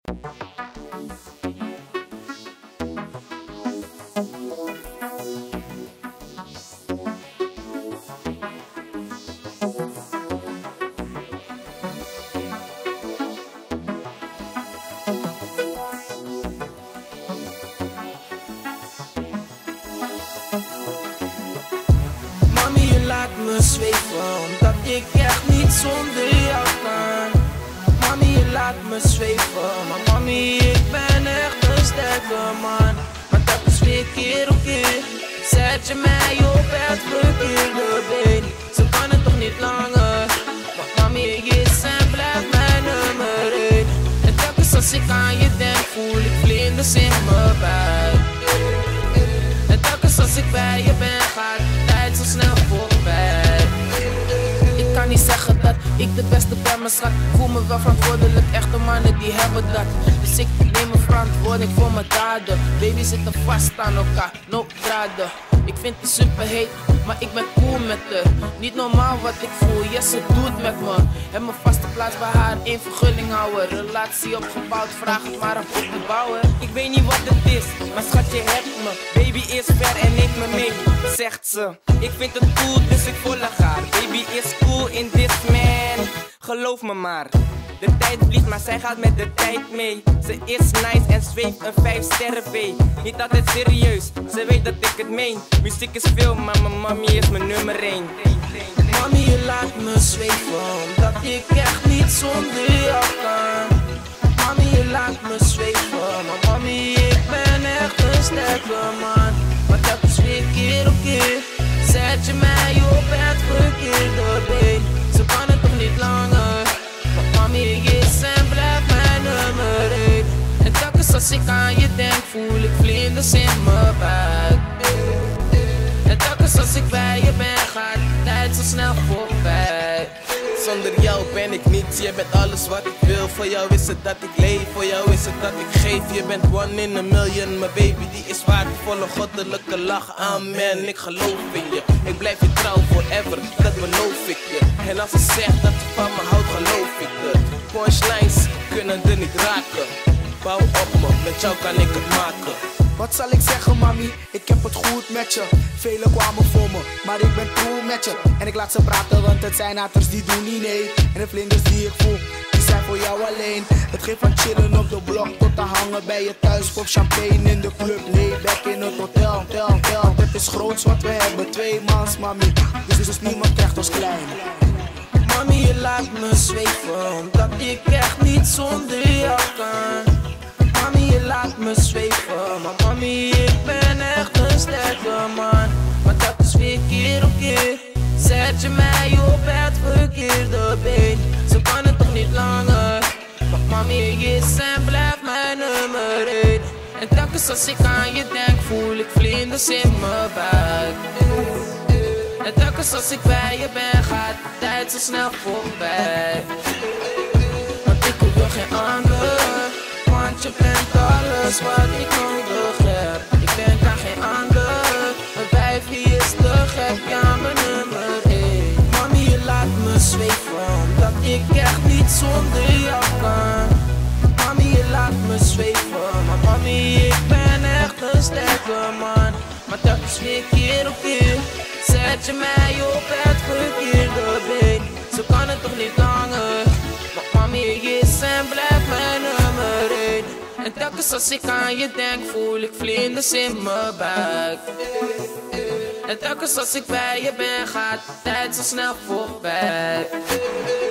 Mami, je laat me zweven, omdat ik echt niet zonder jou kan. Mami, je laat me zweven, maar mami, ik ben echt een sterke man. Maar dat is weer keer op keer, zet je mij op het verkeerde been. Zo kan het toch niet langer, want mami, ik is en blijft mijn nummer 1. En telkens als ik aan je denk, voel ik vlinders in mijn buik. En telkens als ik bij je ben, gaat de tijd zo snel voorbij. Ik kan niet zeggen dat ik de beste ben, mijn schat. Voel me wel verantwoordelijk, echte mannen die hebben dat. Dus ik neem mijn verantwoording voor mijn daden. Baby zitten vast aan elkaar, no draden. Ik vind het super heet, maar ik ben cool met haar. Niet normaal wat ik voel, yes, ze doet met me. Heb mijn vaste plaats bij haar, één vergunning houden. Relatie opgebouwd, vraag het maar op te bouwen. Ik weet niet wat het is, maar schat, je hebt me. Baby is ver en neemt me mee, zegt ze. Ik vind het cool, dus ik volg haar. Baby is cool in this man, geloof me maar. De tijd vliegt, maar zij gaat met de tijd mee. Ze is nice en zweeft een 5-sterren V. Niet altijd serieus, ze weet dat ik het meen. Muziek is veel, maar mijn mami is mijn nummer 1. Mami, je laat me zweven, omdat ik echt niet zonder jou kan. Mami, je laat me zweven, maar mami, ik ben echt een sterke man. Maar dat is weer keer op keer, zet je mij op het verkeerde been. Zo kan het toch niet langer, want mami, ik is en blijft mijn nummer 1. En telkens als ik aan je denk, voel ik vlinders in mijn buik. En telkens als ik bij je ben, gaat de tijd zo snel voorbij. Zonder jou ben ik niets, je bent alles wat ik wil. Voor jou is het dat ik leef, voor jou is het dat ik geef. Je bent one in a million, mijn baby die is waardevolle goddelijke lach. Amen, ik geloof in je. Ik blijf je trouw forever, dat beloof ik je. En als ze zegt dat ze van me houdt, geloof ik het. Punchlines kunnen er niet raken. Bouw op me, met jou kan ik het maken. Wat zal ik zeggen, mami? Ik heb het goed met je. Velen kwamen voor me, maar ik ben cool met je. En ik laat ze praten, want het zijn haters die doen niet nee. En de vlinders die ik voel, die zijn voor jou alleen. Het geeft van chillen op de blok tot te hangen bij je thuis. Of champagne in de club, layback in het hotel. Het is groots wat we hebben, 2 mans, mami. Dus niemand krijgt ons klein. Mami, je laat me zweven, omdat ik echt niet zonder jou kan. Mami, je laat me zweven, maar mami, ik ben echt een sterke man. Maar dat is weer keer op keer, zet je mij op het verkeerde been. Zo kan het toch niet langer, want mami, ik is en blijft mijn nummer 1. En telkens als ik aan je denk, voel ik vlinders in mijn buik. En telkens als ik bij je ben, gaat de tijd zo snel voorbij. Want ik wil geen ander, want je bent alles wat ik nodig heb. Ik denk aan geen ander, mijn wijfie is te gek, ja mijn nummer 1. Mami, je laat me zweven, omdat ik echt niet zonder jou kan. Mami, je laat me zweven, maar mami, ik ben echt een sterke man. Maar dat is weer keer op keer, zet je mij op het verkeerde been. Zo kan het toch niet langer, want mami, ik is en blijft mijn nummer 1. En telkens als ik aan je denk, voel ik vlinders in mijn buik. En telkens als ik bij je ben, gaat de tijd zo snel voorbij.